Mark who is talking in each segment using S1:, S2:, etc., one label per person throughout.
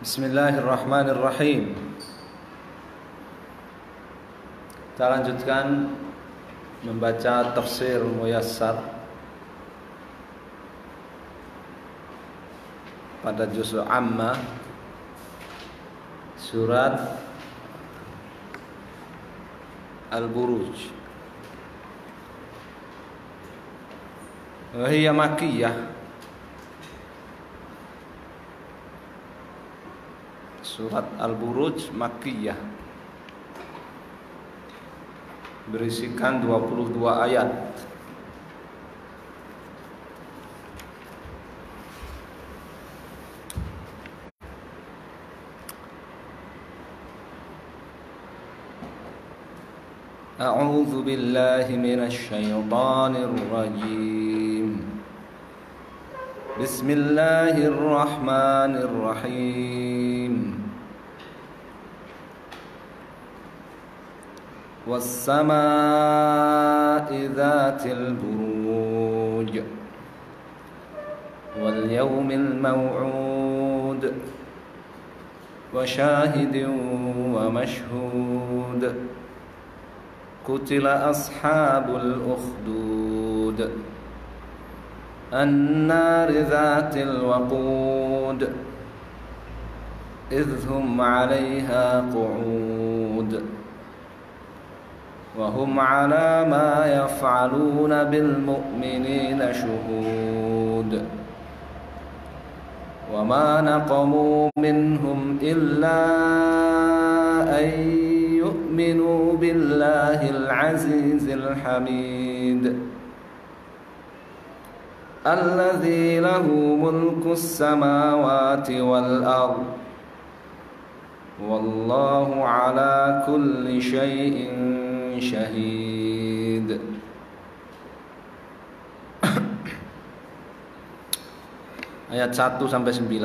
S1: Bismillahirrahmanirrahim. Kita lanjutkan membaca tafsir Muyassar pada juz Amma surat Al-Buruj. Hiya Makkiyah. Surat Al-Buruj Makkiyah, berisikan 22 ayat. A'udzu billahi minasy syaithanir rajim. Bismillahirrahmanirrahim. والسماء ذات البروج واليوم الموعود وشاهد ومشهود قتل أصحاب الأخدود النار ذات الوقود إذ هم عليها قعود وهم على ما يفعلون بالمؤمنين شهود وما نقموا منهم إلا أن يؤمنوا بالله العزيز الحميد الذي له ملك السماوات والأرض والله على كل شيء syahid. Ayat 1 sampai 9.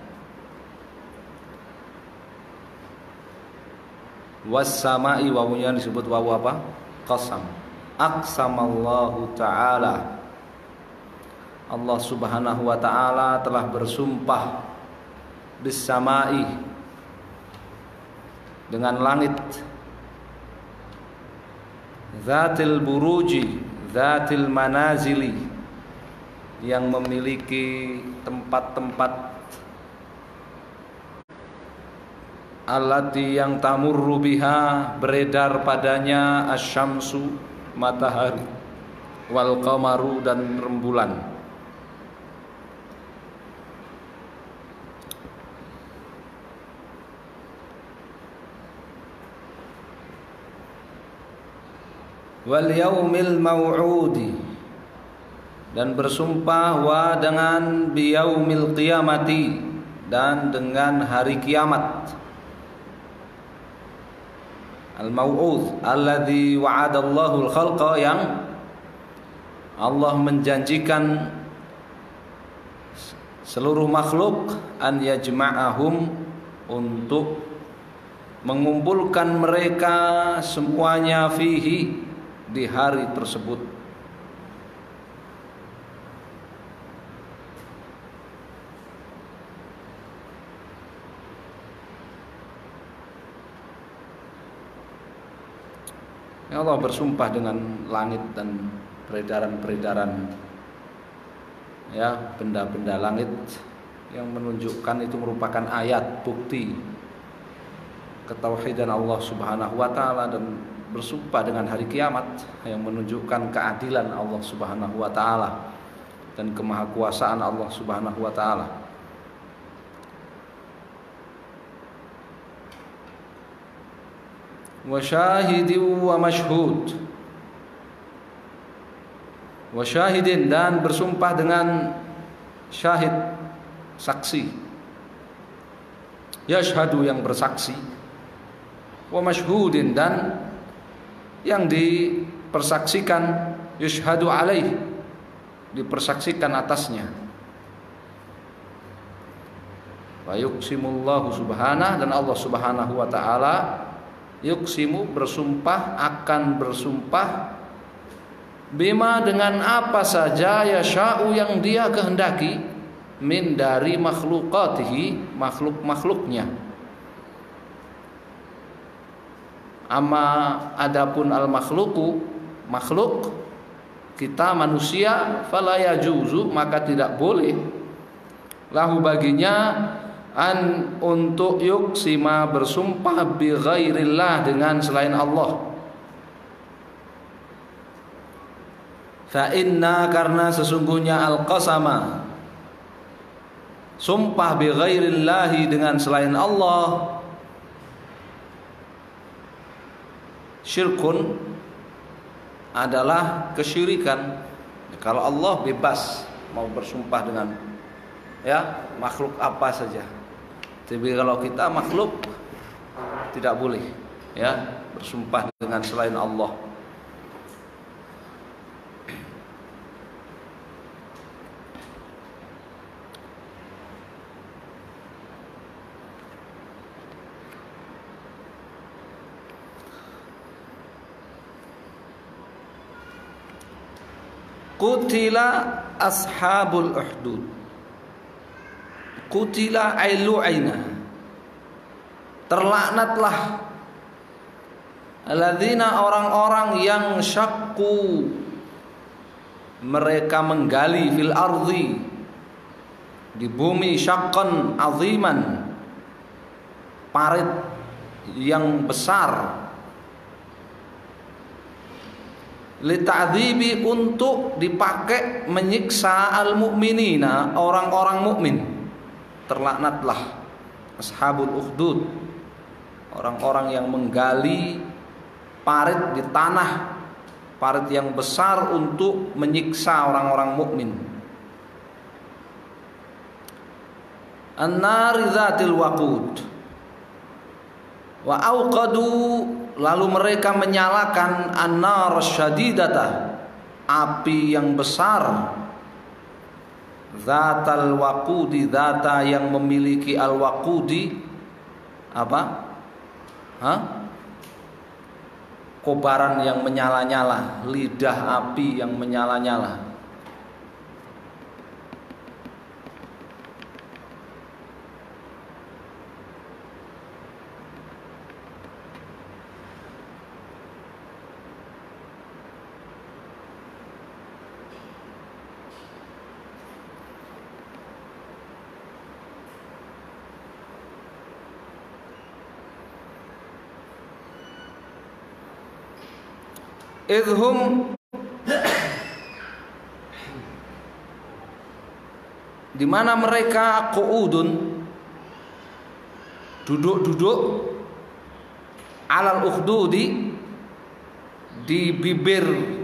S1: Was-sama'i, wawunya disebut wawu apa? Qasam. Aqsamallahu ta'ala. Allah Subhanahu wa ta'ala telah bersumpah bis-sama'i, dengan langit, Zatil buruji, zatil manazili, yang memiliki tempat-tempat, allati yang tamurru biha, beredar padanya, asyamsu, matahari, wal qamaru, dan rembulan. Wal yaumil mau'udi, dan bersumpah dengan biyaumil qiyamati, dan dengan hari kiamat. Al mau'ud alladzi wa'adallahu al khalqa, yang Allah menjanjikan seluruh makhluk, an yajma'ahum, untuk mengumpulkan mereka semuanya fihi, di hari tersebut. Ya, Allah bersumpah dengan langit dan peredaran-peredaran, ya, benda-benda langit, yang menunjukkan itu merupakan ayat bukti ketauhidan Allah Subhanahu wa ta'ala, dan bersumpah dengan hari kiamat yang menunjukkan keadilan Allah Subhanahu wa ta'ala dan kemahakuasaan Allah Subhanahu wa ta'ala. Wa syahidin wa mashhud, wa syahidin, dan bersumpah dengan syahid, saksi, yashhadu, yang bersaksi, wa mashhudin, dan yang dipersaksikan, yushhadu alaih, dipersaksikan atasnya. Wa yuqsimullahu subhanahu, dan Allah Subhanahu wa ta'ala yuqsimu, bersumpah, akan bersumpah, bima, dengan apa saja, yasha'u, yang dia kehendaki, min dari makhlukatihi, makhluk-makhluknya. Amma adapun al makhluku, makhluk kita manusia, fala yajuzu, maka tidak boleh lahu baginya an untuk yuksima bersumpah bi ghairillah dengan selain Allah. Fa inna, karena sesungguhnya al qasama, sumpah bi ghairillahi dengan selain Allah, syirkun, adalah kesyirikan. Kalau Allah bebas mau bersumpah dengan makhluk apa saja. Tapi kalau kita makhluk tidak boleh bersumpah dengan selain Allah. Qutila ashabul uhdud. Qutila ailu'aina, terlaknatlah alladzina, orang-orang yang syakku, mereka menggali fil ardi, di bumi, syaqqan aziman, parit yang besar, lita'dzibi, untuk dipakai menyiksa al-mu'minina, orang-orang mukmin. Terlaknatlah ashabul ukhdud, orang-orang yang menggali parit di tanah, parit yang besar untuk menyiksa orang-orang mukmin. An-nari dzatil waqud wa auqadu, lalu mereka menyalakan an-nar syadidata, api yang besar, zatal waqudi, zata yang memiliki al-waqudi, apa? Kobaran yang menyala-nyala, lidah api yang menyala-nyala. Idhum, di mana mereka qu'udun, duduk-duduk, alal ukhdudi, di bibir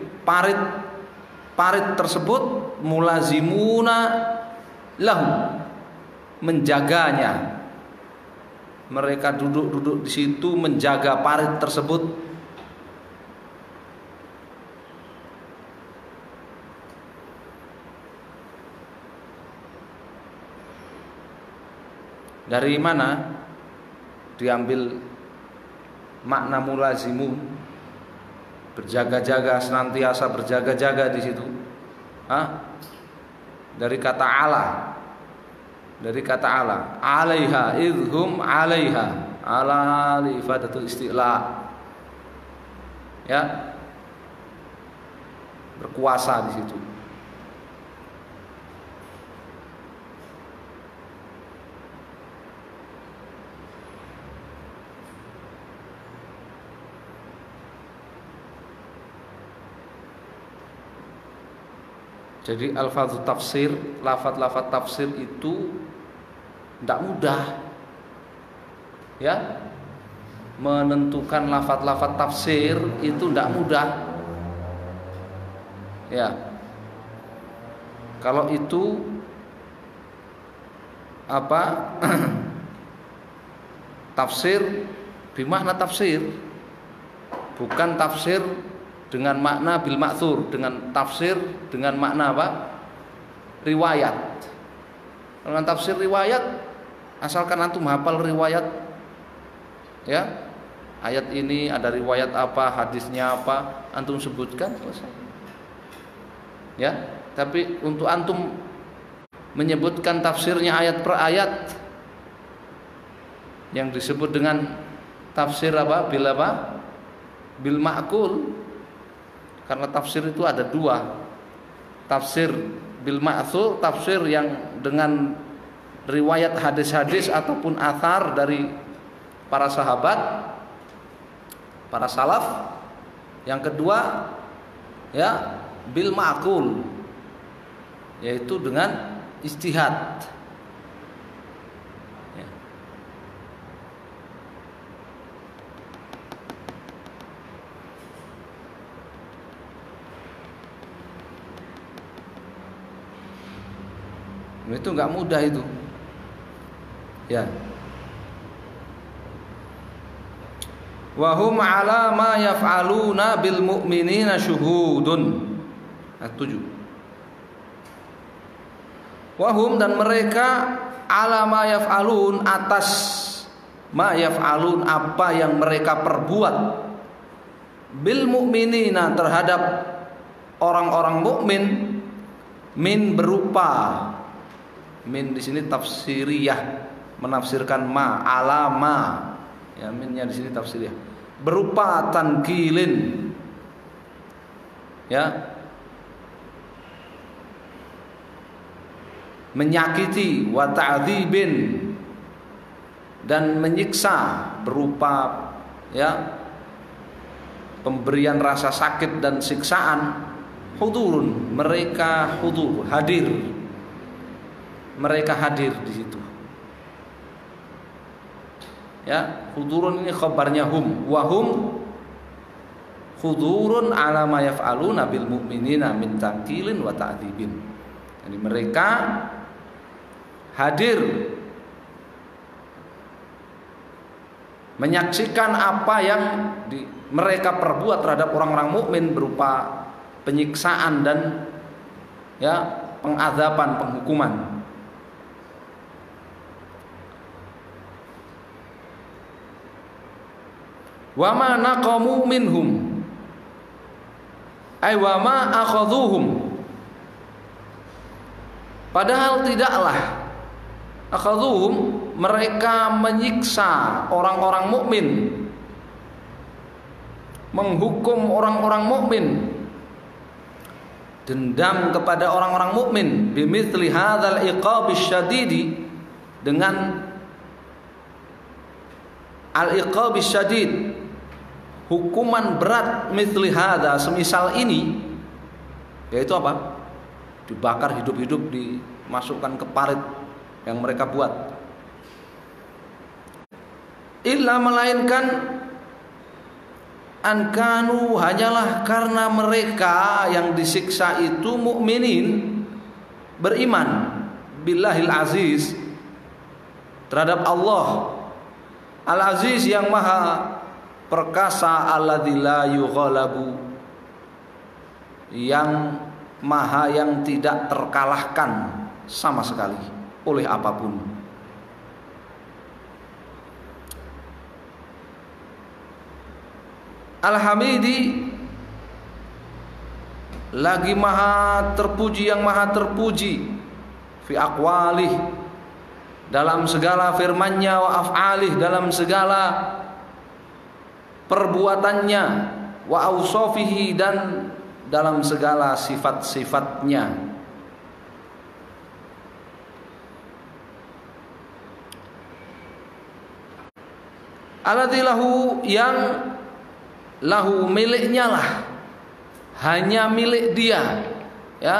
S1: parit tersebut, mulazimuna lahu, menjaganya. Mereka duduk-duduk di situ menjaga parit tersebut. Dari mana diambil makna mulazimun? Berjaga-jaga, senantiasa berjaga-jaga di situ. Dari kata ala. Dari kata ala. Alaiha, idhum alaiha. Ala li ifadatul isti'la. Berkuasa di situ. Jadi alfadz tafsir, lafadz-lafadz tafsir itu tidak mudah, menentukan lafadz-lafadz tafsir itu tidak mudah, Kalau itu tafsir bimakna tafsir, bukan tafsir dengan makna bil ma'thur, dengan tafsir dengan makna riwayat. Dengan tafsir riwayat, asalkan antum hafal riwayat, ayat ini ada riwayat apa, hadisnya apa, antum sebutkan, selesai. Tapi untuk antum menyebutkan tafsirnya ayat per ayat yang disebut dengan tafsir apa? Bil ma'qul. Karena tafsir itu ada dua. Tafsir bil ma'thur, tafsir yang dengan riwayat hadis-hadis ataupun athar dari para sahabat, para salaf. Yang kedua ya bil ma'qul, yaitu dengan ijtihad. Ya. Itu nggak mudah itu. Ya. Wa hum 'ala ma yaf'aluna bil mu'minina syuhudun. Ayat 7. Wa hum, dan mereka 'ala ma yaf'alun, atas ma yaf'alun, apa yang mereka perbuat, bil mu'minina, terhadap orang-orang mukmin, min berupa, min di sini tafsiriyah, menafsirkan ma, alama. Ya, minnya di sini tafsiriyah. Berupa tankilin. Ya. Menyakiti, wa ta'dzibin, dan menyiksa, berupa ya pemberian rasa sakit dan siksaan. Hudurun, mereka hudur, hadir. Mereka hadir di situ. Ya, hudurun ini khabarnya hum, wa hum hudurun 'ala ma yaf'aluna bil mu'minina min tankilin wa ta'dzibin. Jadi mereka hadir menyaksikan apa yang mereka perbuat terhadap orang-orang mukmin berupa penyiksaan dan ya pengazaban, penghukuman. Wa ma naqamu minhum, ay wa ma akhadhuhum, padahal tidaklah akhadhuhum, mereka menyiksa orang-orang mukmin, menghukum orang-orang mukmin, dendam kepada orang-orang mukmin, bimithli hadzal iqabish syadidi, dengan al-iqabish syadid, hukuman berat, mithli hadza, semisal ini, yaitu apa? Dibakar hidup-hidup, dimasukkan ke parit yang mereka buat. Illa, melainkan ankanu, hanyalah karena mereka yang disiksa itu mukminin, beriman, billahil aziz, terhadap Allah al-aziz yang maha perkasa, alladzi la yughalabu, yang maha, yang tidak terkalahkan sama sekali oleh apapun. Al-Hamidi, lagi maha terpuji, yang maha terpuji, fi aqwalih, dalam segala firman-Nya, wa af'alih, dalam segala perbuatannya, wa ausofihi, dan dalam segala sifat-sifatnya. Alladzi lahu, yang lahu, miliknya lah, hanya milik dia, ya.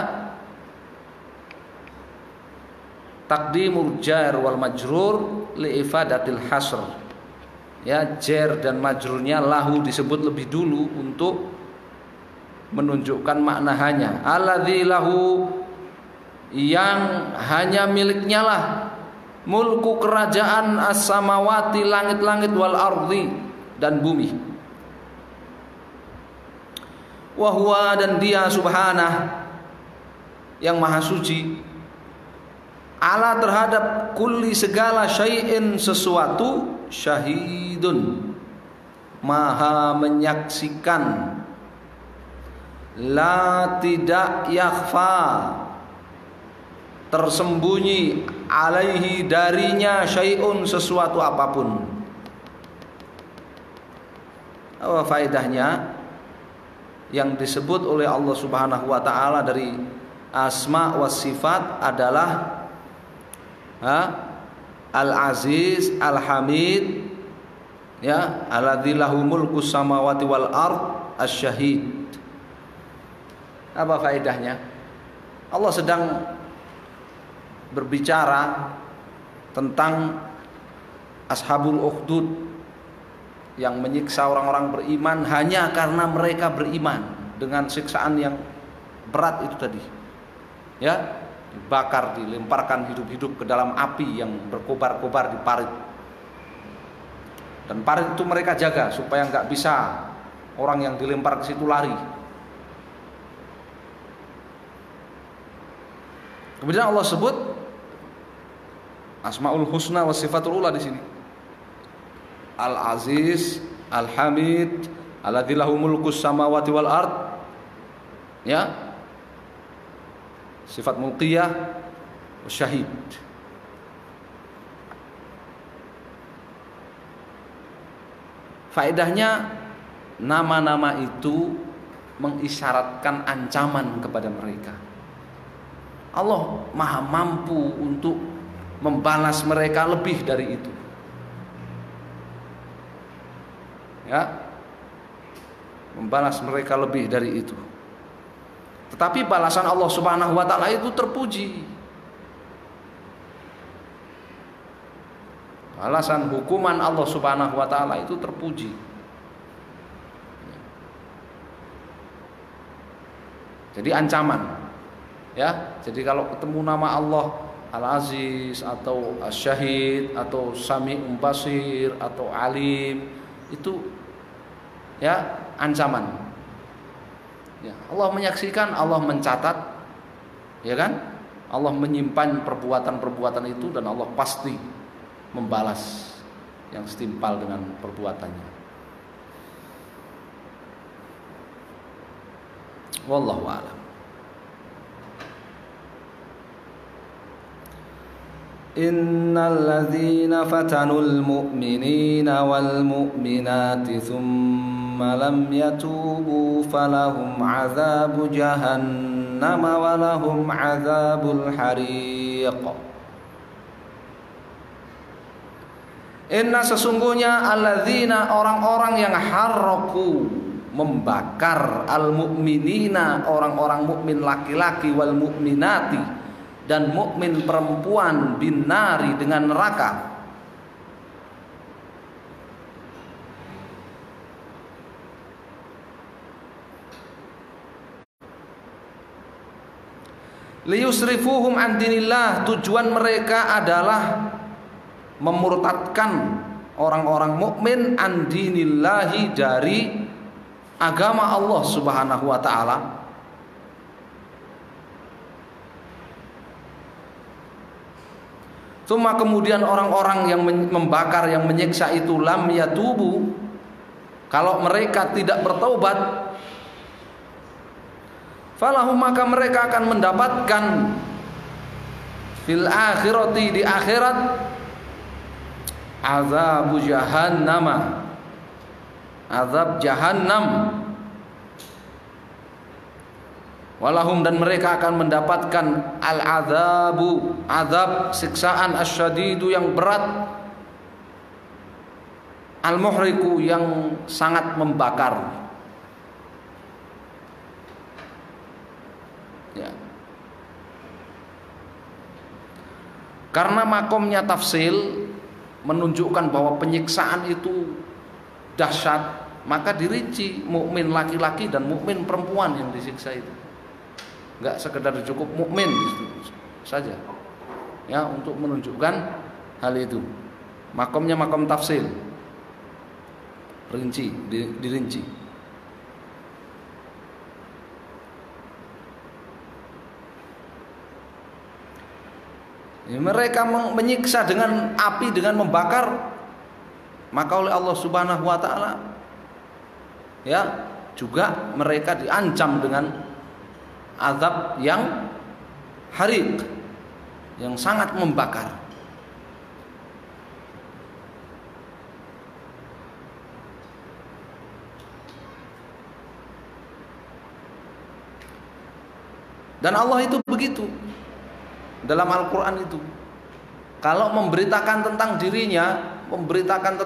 S1: Taqdimul jar wal majrur li ifadatil hasr. Ya, jar dan majrurnya lahu disebut lebih dulu untuk menunjukkan makna hanya. Alladzi lahu, yang hanya miliknya lah, mulku, kerajaan, as-samawati, langit-langit, wal ardi, dan bumi. Wa huwa, dan dia subhanah, yang maha suci, ala, terhadap kulli, segala, syai'in, sesuatu, syahidun, maha menyaksikan, la, tidak, yakhfa, tersembunyi alaihi darinya syai'un sesuatu apapun. Apa faedahnya? Yang disebut oleh Allah Subhanahu wa taala dari asma was sifat adalah Al-Aziz, Al-Hamid, ya, alladzi lahu mulkus samawati wal ard, asy-syahid. Apa faedahnya? Allah sedang berbicara tentang ashabul ukhdud yang menyiksa orang-orang beriman hanya karena mereka beriman dengan siksaan yang berat itu tadi. Ya, dibakar, dilemparkan hidup-hidup ke dalam api yang berkobar-kobar di parit. Dan parit itu mereka jaga supaya nggak bisa orang yang dilempar ke situ lari. Kemudian Allah sebut Asmaul Husna wa Sifatul Ula di sini. Al-Aziz, Al-Hamid, alladzi lahu mulkus samawati wal ard. Ya. Sifat mulkiyah, syahid. Faedahnya nama-nama itu mengisyaratkan ancaman kepada mereka. Allah Maha mampu untuk membalas mereka lebih dari itu. Ya, membalas mereka lebih dari itu. Tetapi balasan Allah Subhanahu wa taala itu terpuji. Balasan hukuman Allah Subhanahu wa taala itu terpuji. Jadi ancaman. Ya, jadi kalau ketemu nama Allah Al-Aziz atau Asy-Syahid atau Sami'un Basir atau Alim, itu ya ancaman. Ya, Allah menyaksikan, Allah mencatat, ya kan? Allah menyimpan perbuatan-perbuatan itu dan Allah pasti membalas yang setimpal dengan perbuatannya. Wallahu a'lam. Innal ladzina fatanul mu'minina wal mu'minati thumma lam yatubu falahum 'adzabu jahannam wa lahum 'adzabul hariq. Inna sesungguhnya alladzina orang-orang yang harraku membakar al mu'minina orang-orang mukmin laki-laki wal mu'minati dan mukmin perempuan binari dengan neraka. Liyusrifuhum an dinillah, tujuan mereka adalah memurtadkan orang-orang mukmin an dinillahi dari agama Allah Subhanahu wa taala. Cuma kemudian orang-orang yang membakar, yang menyiksa itu lam yatubu, kalau mereka tidak bertaubat, falahum maka mereka akan mendapatkan fil akhirati di akhirat azabu jahannam, azab jahannam. Walahum dan mereka akan mendapatkan al-adzabu, azab siksaan asyadidu yang berat, al-muhriku yang sangat membakar. Ya. Karena makomnya tafsil menunjukkan bahwa penyiksaan itu dahsyat, maka dirinci mukmin laki-laki dan mukmin perempuan yang disiksa itu. Enggak sekedar cukup mukmin saja, ya, untuk menunjukkan hal itu. Makomnya makom tafsil, rinci, dirinci. Ya, mereka menyiksa dengan api, dengan membakar, maka oleh Allah Subhanahu wa taala ya juga mereka diancam dengan azab yang harik, yang sangat membakar. Dan Allah itu begitu dalam Al-Quran itu. Kalau memberitakan tentang dirinya, memberitakan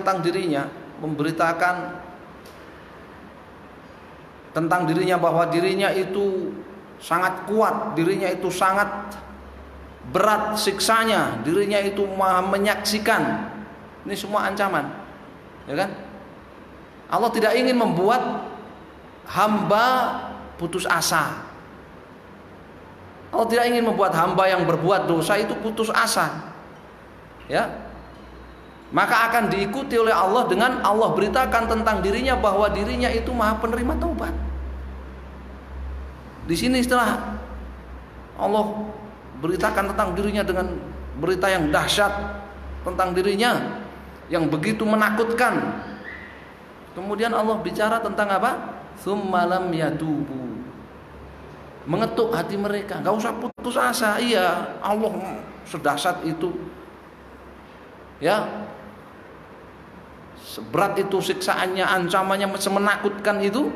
S1: tentang dirinya bahwa dirinya itu sangat kuat, dirinya itu sangat berat siksanya, dirinya itu maha menyaksikan. Ini semua ancaman, ya kan? Allah tidak ingin membuat hamba putus asa. Allah tidak ingin membuat hamba yang berbuat dosa itu putus asa, ya. Maka akan diikuti oleh Allah dengan Allah beritakan tentang dirinya bahwa dirinya itu maha penerima taubat. Di sini setelah Allah beritakan tentang dirinya dengan berita yang dahsyat tentang dirinya yang begitu menakutkan, kemudian Allah bicara tentang apa? Tsummalam yatubu, mengetuk hati mereka, nggak usah putus asa. Iya, Allah sedahsyat itu, ya, seberat itu siksaannya, ancamannya semenakutkan itu.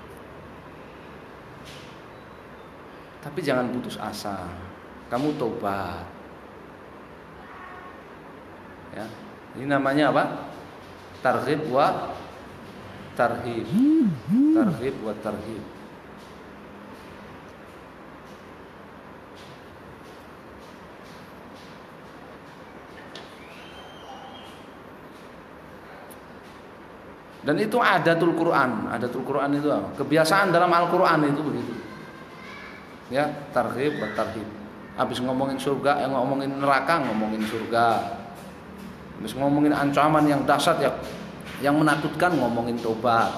S1: Tapi jangan putus asa, kamu tobat, ya. Ini namanya apa? Targhib wa tarhib. Targhib wa tarhib. Dan itu adatul Quran. Adatul Quran itu apa? Kebiasaan dalam Al-Quran itu begitu. Ya, targhib wa tarhib. Habis ngomongin surga, ngomongin neraka, ngomongin surga. Habis ngomongin ancaman yang dahsyat ya, yang menakutkan, ngomongin tobat.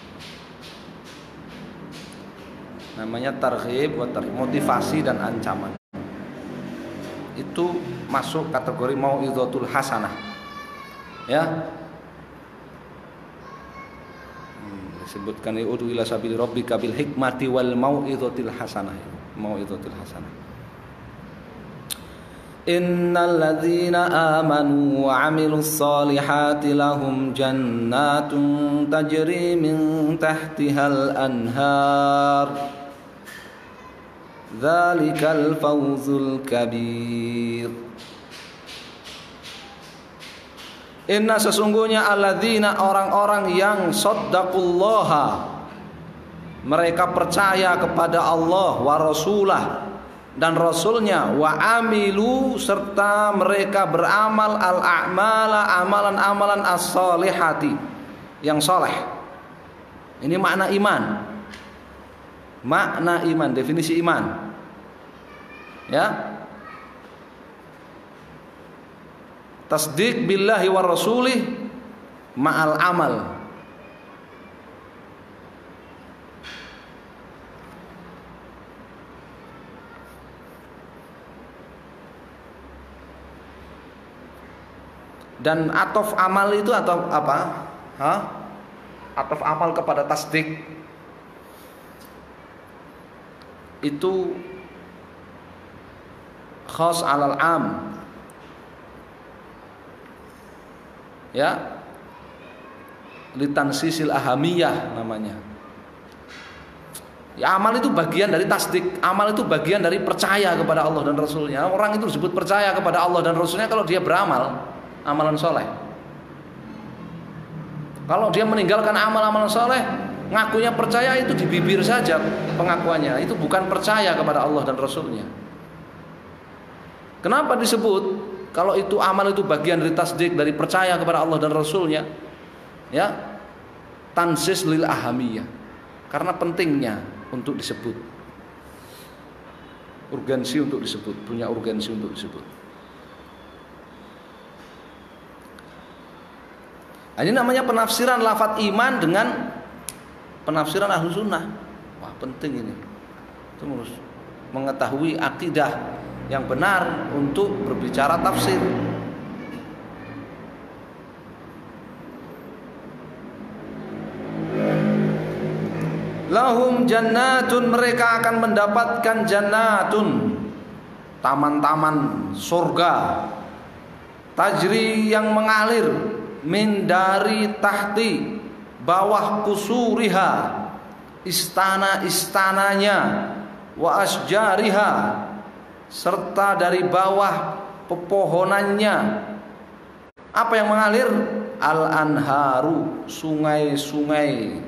S1: Namanya targhib wa tarhib, motivasi dan ancaman. Itu masuk kategori mau'izatul hasanah. Ya. Disebutkan ud'u ila sabili rabbika bil hikmati wal mau'izatil hasanah. Mau'izatil hasanah. Innal ladzina amanu wa 'amilus solihati lahum jannatun tajri min tahtihal anhar. Dzalikal fawzul kabir. Inna sesungguhnya alladzina orang-orang yang saddaqullaha, mereka percaya kepada Allah wa rasulah dan rasulnya, wa amilu serta mereka beramal al-a'mala amalan-amalan as-solihati yang soleh. Ini makna iman. Makna iman, definisi iman. Ya. Tasdiq billahi wa rasulih ma'al amal. Dan atof amal itu atau apa? Atof amal kepada tasdik itu khas alal am. Ya, litansisil ahamiyah namanya. Ya, amal itu bagian dari tasdik. Amal itu bagian dari percaya kepada Allah dan Rasulnya. Orang itu disebut percaya kepada Allah dan Rasulnya kalau dia beramal amalan soleh. Kalau dia meninggalkan amal-amalan soleh, ngakunya percaya itu di bibir saja pengakuannya. Itu bukan percaya kepada Allah dan Rasulnya. Kenapa disebut? Kalau itu amal itu bagian dari tasdik, dari percaya kepada Allah dan Rasulnya, ya, tansis lil ahamiyah, karena pentingnya untuk disebut, urgensi untuk disebut, punya urgensi untuk disebut. Nah, ini namanya penafsiran lafadz iman dengan penafsiran ahlu sunnah. Wah, penting ini. Itu harus mengetahui akidah yang benar untuk berbicara tafsir. Lahum jannatun, mereka akan mendapatkan jannatun, taman-taman surga, tajri yang mengalir, min dari tahti, bawah kusuriha, istana-istananya, wa asjariha, serta dari bawah pepohonannya. Apa yang mengalir? Al-anharu, sungai-sungai.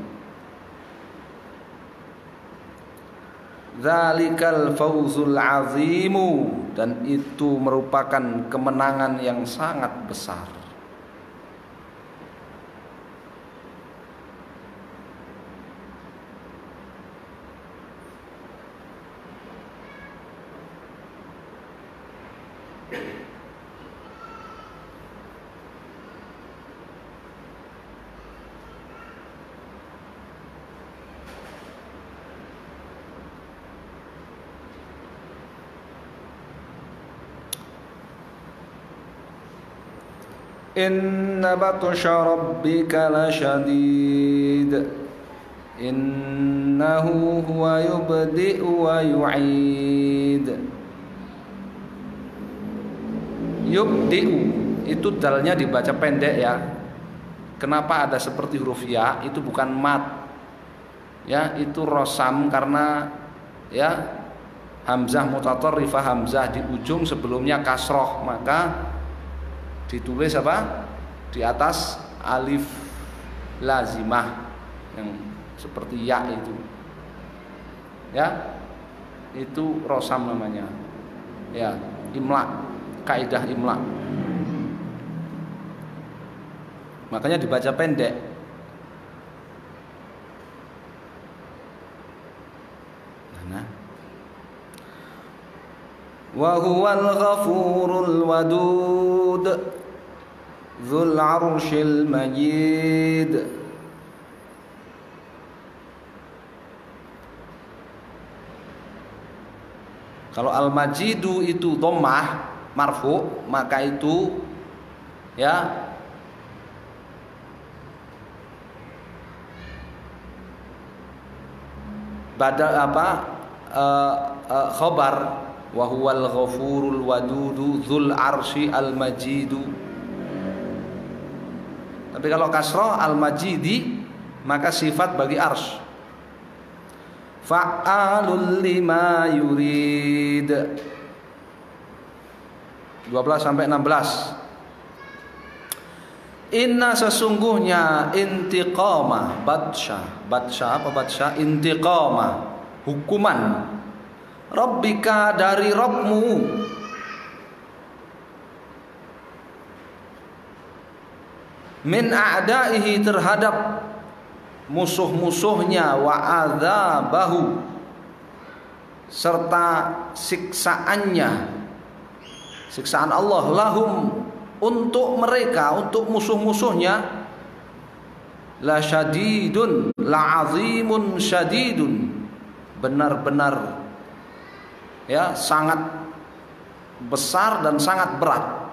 S1: Dzalikal fawzul azimu, dan itu merupakan kemenangan yang sangat besar. Inna batsha rabbika lasyadid innahu huwa yubdi'u wa yu'id. Yubdi'u itu dalnya dibaca pendek ya. Kenapa ada seperti huruf ya? Itu bukan mat. Ya, itu rosam karena ya hamzah mutatarrifah, hamzah di ujung sebelumnya kasroh, maka ditulis apa? Di atas alif lazimah yang seperti ya itu. Ya. Itu rosam namanya. Ya, imla, kaidah imla. Makanya dibaca pendek. Nah. Wa huwal ghafurul wadud Dzul arsyil majid. Kalau al-majidu itu dhammah marfu, maka itu ya badal apa? Khabar wa huwal ghafurul wadudu dzul arsy al majidu. Tapi kalau kasroh al-majidi maka sifat bagi arsy. Fa'alul lima yurid. 12 sampai 16. Inna sesungguhnya intiqama batsha. Batsha apa batsha? Intiqama, hukuman. Rabbika dari Rabbmu. Min a'daihi terhadap musuh-musuhnya, wa adzabahu serta siksaannya, siksaan Allah, lahum untuk mereka, untuk musuh-musuhnya, la syadidun, la azimun syadidun, benar-benar ya sangat besar dan sangat berat,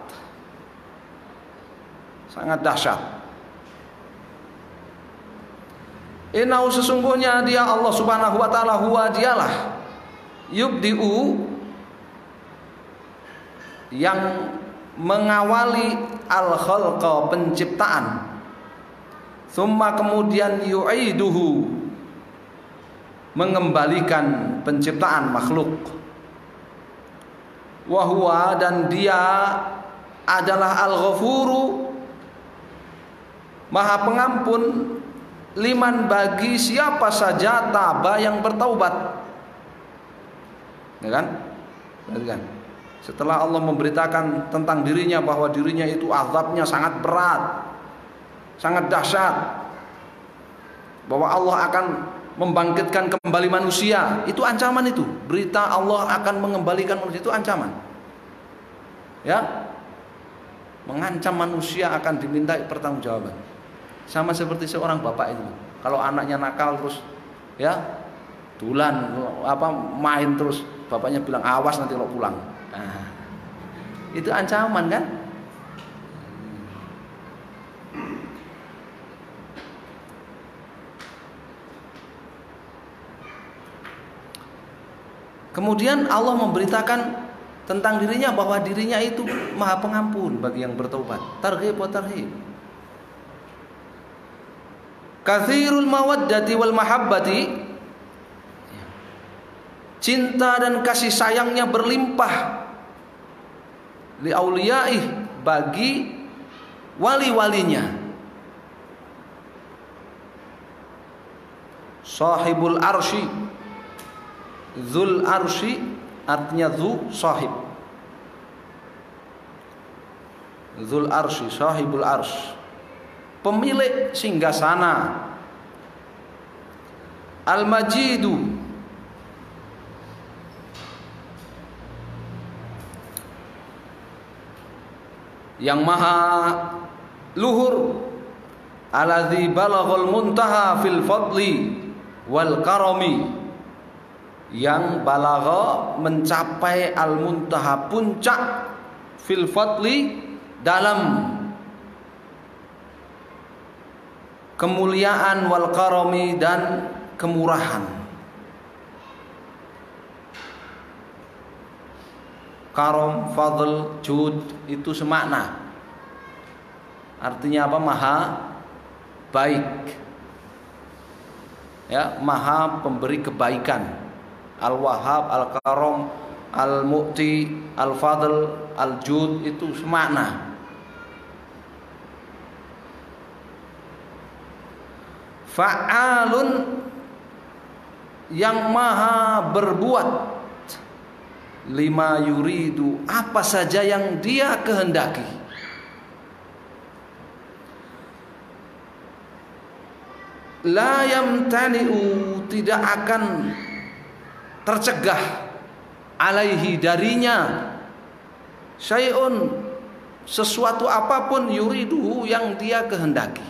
S1: sangat dahsyat. Innahu sesungguhnya dia Allah Subhanahu wa taala, huwa dialah yubdi'u yang mengawali al-khalqa penciptaan, summa kemudian yu'iduhu mengembalikan penciptaan makhluk, wa huwa dan dia adalah al-ghafuru maha pengampun, liman bagi siapa saja taba yang bertaubat. Ya kan? Setelah Allah memberitakan tentang dirinya bahwa dirinya itu azabnya sangat berat, sangat dahsyat, bahwa Allah akan membangkitkan kembali manusia, itu ancaman itu. Berita Allah akan mengembalikan manusia itu ancaman. Ya. Mengancam manusia akan dimintai pertanggungjawaban. Sama seperti seorang bapak itu. Kalau anaknya nakal terus ya dulan apa main terus, bapaknya bilang awas nanti lo pulang. Nah, itu ancaman kan? Kemudian Allah memberitakan tentang dirinya bahwa dirinya itu Maha Pengampun bagi yang bertobat. Targhib wa tarhib. Katsirul mawaddati wal mahabbati, cinta dan kasih sayangnya berlimpah li auliyaih, bagi wali-walinya. Sahibul arsy, dzul arsy artinya dzu sahib. Dzul arsy, sahibul arsy, pemilik singgasana. Al-Majidu, yang maha luhur. Alladzi balaghal muntaha fil fadli wal karami, yang balagha mencapai al muntaha, puncak, fil fadli dalam kemuliaan, wal karami dan kemurahan. Karam, fadl, jud itu semakna. Artinya apa? Maha baik, ya, maha pemberi kebaikan. Al-Wahhab, Al-Karam, Al-Mu'ti, Al-Fadl, Al-Jud itu semakna. Fa'alun, yang maha berbuat, lima yuridu, apa saja yang dia kehendaki. La yamtani'u, tidak akan tercegah, alaihi darinya, syai'un, sesuatu apapun, yuriduhu yang dia kehendaki.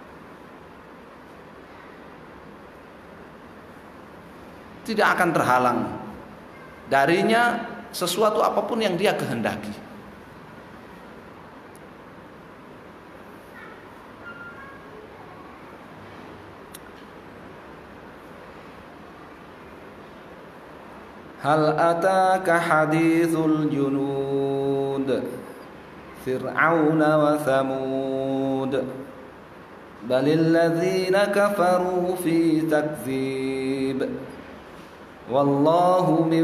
S1: Tidak akan terhalang darinya sesuatu apapun yang dia kehendaki. Hal ataka hadithul junud Fir'aun wa Thamud balil ladzina kafaru fi takdzib wallahu min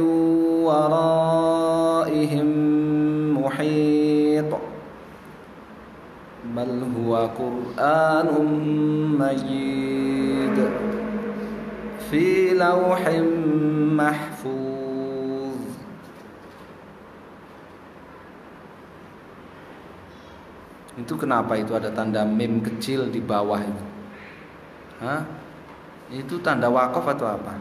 S1: waraihim muhit bal huwa Qur'anun majid fi lawhin mahfuz. Itu kenapa itu ada tanda mim kecil di bawah itu? Hah? Itu tanda wakaf atau apa?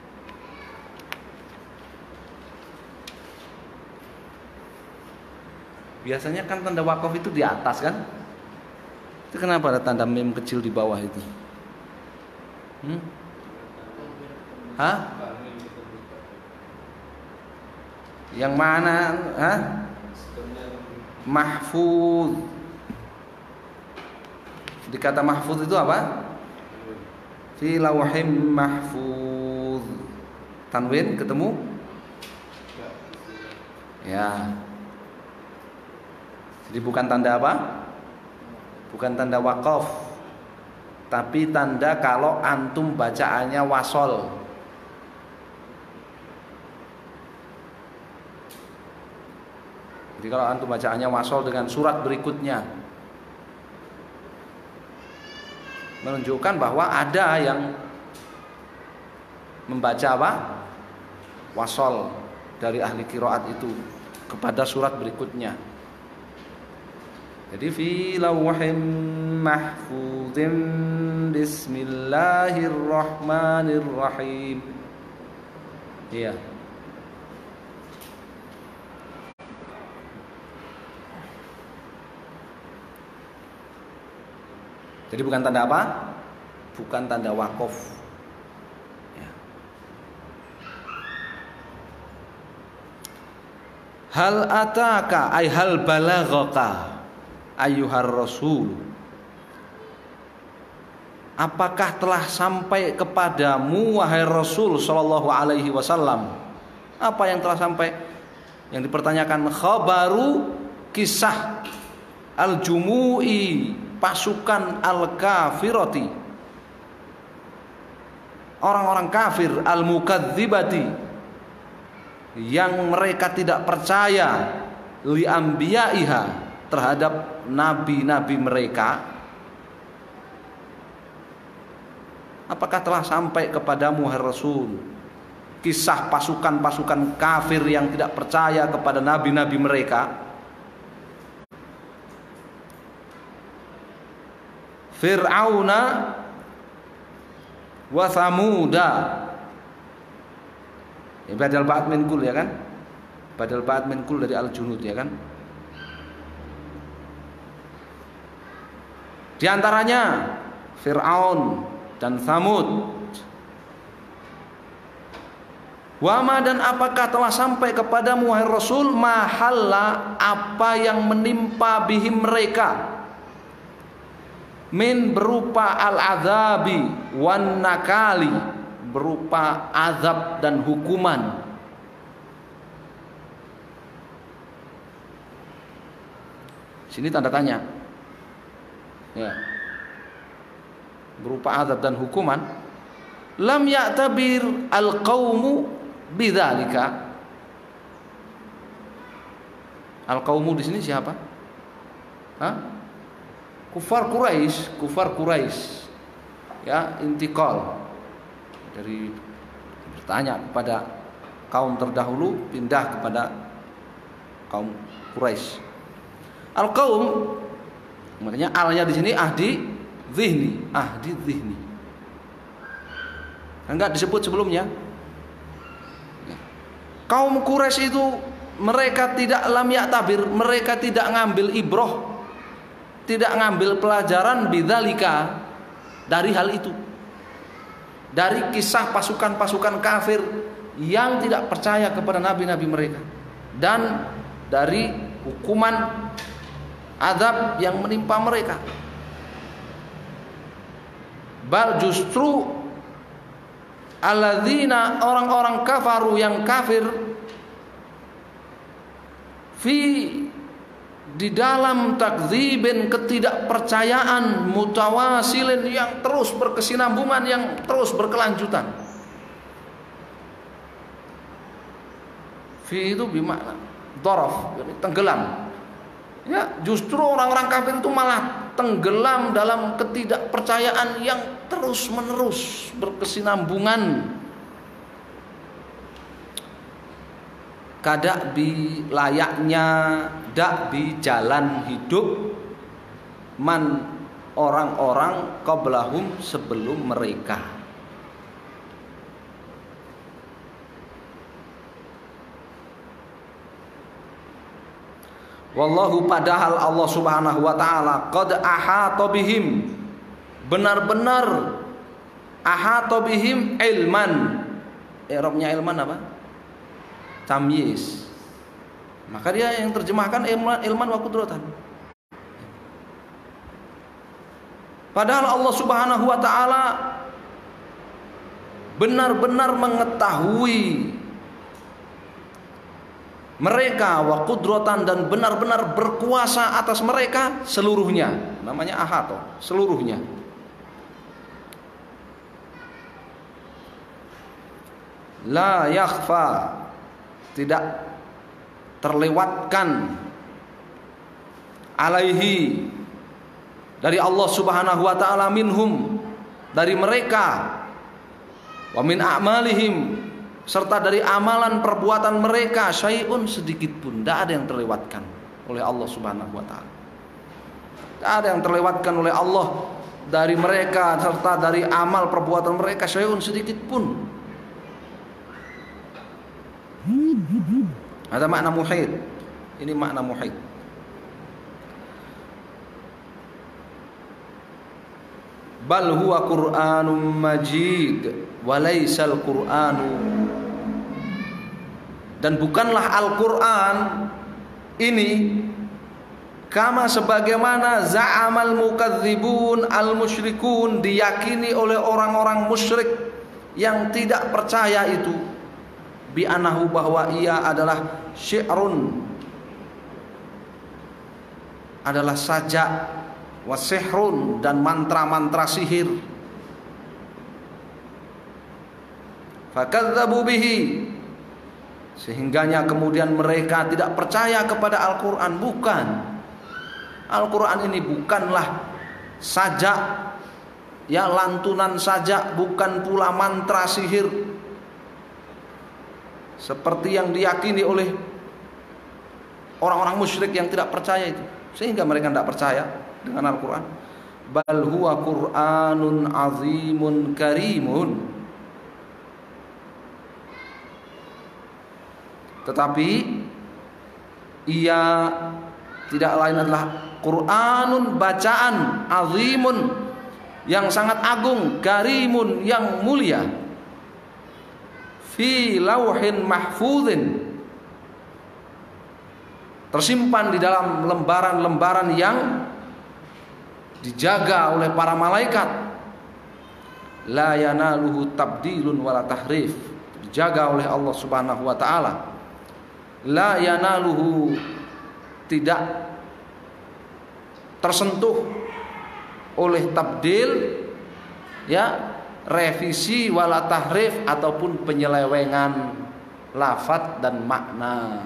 S1: Biasanya kan tanda wakaf itu di atas kan? Itu kenapa ada tanda mim kecil di bawah itu? Hah? Yang mana? Hah? Mahfuz. Di kata mahfuz itu apa? Fi lawhim mahfuz. Tanwin ketemu? Ya. Jadi bukan tanda apa? Bukan tanda wakaf, tapi tanda kalau antum bacaannya wasol. Jadi kalau antum bacaannya wasol dengan surat berikutnya, menunjukkan bahwa ada yang membaca apa? Wasol dari ahli qiraat itu kepada surat berikutnya. Jadi fi lawhim mahfuzin bismillahirrahmanirrahim. Iya. Jadi bukan tanda apa? Bukan tanda wakaf. Ya. Hal ataka ay hal balaghaka ayyuhar rasul, apakah telah sampai kepadamu wahai Rasul sallallahu alaihi wasallam? Apa yang telah sampai? Yang dipertanyakan khabaru kisah al-jumu'i, pasukan al-kafirati, orang-orang kafir, al-mukadzibati, yang mereka tidak percaya li anbiyaiha, terhadap nabi-nabi mereka. Apakah telah sampai kepadamu wahai Rasul kisah pasukan-pasukan kafir yang tidak percaya kepada nabi-nabi mereka? Fir'auna wa Thamuda. Badal ba'd min kul, ya kan? Badal ba'd min kul dari al-junud, ya kan? Di antaranya Fir'aun dan Thamud. Wama, dan apakah telah sampai kepadamu wahai Rasul mahalla, apa yang menimpa bihim mereka, min berupa al-azabi wan nakali, berupa azab dan hukuman. Sini tanda tanya, ya, berupa azab dan hukuman. Lam ya'tabir al-qaumu bidzalika. Al-qaumu di sini siapa? Hah? Kufar Quraisy, ya, intikal dari bertanya kepada kaum terdahulu pindah kepada kaum Quraisy. Al-qaum, makanya alnya di sini ahdi dzihni. Enggak disebut sebelumnya. Kaum Quraisy itu mereka tidak lam ya'tabir, mereka tidak ngambil ibroh, tidak ngambil pelajaran bidzalika, dari hal itu, dari kisah pasukan-pasukan kafir yang tidak percaya kepada nabi-nabi mereka, dan dari hukuman azab yang menimpa mereka. Bal justru alladzina, orang-orang kafaru yang kafir, fi, di dalam takdzibin, ketidakpercayaan, mutawasilin, yang terus berkesinambungan, yang terus berkelanjutan. Fi itu bermakna dhoraf, tenggelam. Ya, justru orang-orang kafir itu malah tenggelam dalam ketidakpercayaan yang terus menerus berkesinambungan. Kadak bi, layaknya dak bi, jalan hidup man, orang-orang qablahum, sebelum mereka. Wallahu, padahal Allah Subhanahu wa taala qad ahata bihim, benar-benar ahata bihim ilman. I'rabnya ilman apa? Tamyiz. Maka dia yang terjemahkan ilman wa qudratan. Padahal Allah Subhanahu wa taala benar-benar mengetahui mereka, wa qudratan, dan benar-benar berkuasa atas mereka seluruhnya. Namanya ahato, seluruhnya. La yakhfa, tidak terlewatkan, alaihi, dari Allah Subhanahu wa taala, minhum, dari mereka, wa min a'malihim, serta dari amalan perbuatan mereka, syai'un, sedikit pun tidak ada yang terlewatkan oleh Allah Subhanahu wa taala. Tidak ada yang terlewatkan oleh Allah dari mereka serta dari amal perbuatan mereka, syai'un, sedikit pun. Ada makna muhit. Ini makna muhit. Bal huwa Qur'anun Majid wa laysal Qur'anu, dan bukanlah Al-Qur'an ini kama, sebagaimana za'amal mukadzibun al-musyrikun, diyakini oleh orang-orang musyrik yang tidak percaya itu, bi anahu, bahwa ia adalah syi'run, adalah sajak, wa sihrun, dan mantra-mantra sihir. Fakadzabu bihi, sehingganya kemudian mereka tidak percaya kepada Al-Quran. Bukan, Al-Quran ini bukanlah sajak, ya, lantunan sajak, bukan pula mantra sihir seperti yang diyakini oleh orang-orang musyrik yang tidak percaya itu, sehingga mereka tidak percaya dengan Al-Quran. Bal huwa Qur'anun azimun karimun, tetapi ia tidak lain adalah Qur'anun, bacaan, azimun, yang sangat agung, karimun, yang mulia, fi lauhin mahfuzin, tersimpan di dalam lembaran-lembaran yang dijaga oleh para malaikat. La yanaluhu tabdilun wala tahrif, dijaga oleh Allah Subhanahu wa taala. La yanaluhu, tidak tersentuh oleh tabdil, ya, revisi, wala tahrif, ataupun penyelewengan lafadz dan makna.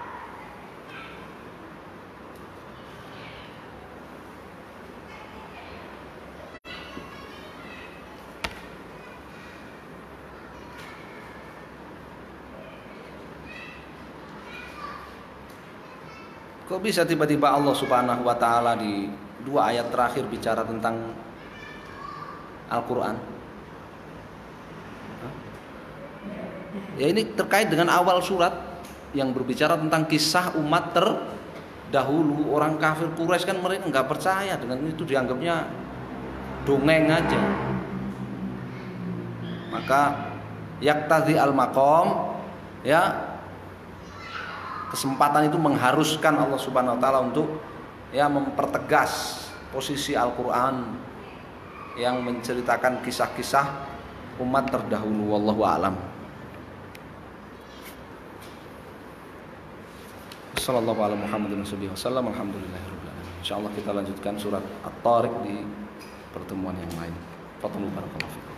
S1: Kok bisa tiba-tiba Allah Subhanahu wa taala di 2 ayat terakhir bicara tentang Al-Quran? Ya, ini terkait dengan awal surat yang berbicara tentang kisah umat terdahulu. Orang kafir Quraisy kan mereka nggak percaya dengan itu, dianggapnya dongeng aja. Maka yaktazi al-maqam, ya, kesempatan itu mengharuskan Allah Subhanahu wa taala untuk, ya, mempertegas posisi Al-Quran yang menceritakan kisah-kisah umat terdahulu. Wallahu a'lam. Sallallahu ala Muhammadin wasallam. Alhamdulillahirabbil alamin. Insyaallah kita lanjutkan surat At-Tariq di pertemuan yang lain. Fadlu barakallahu fikum.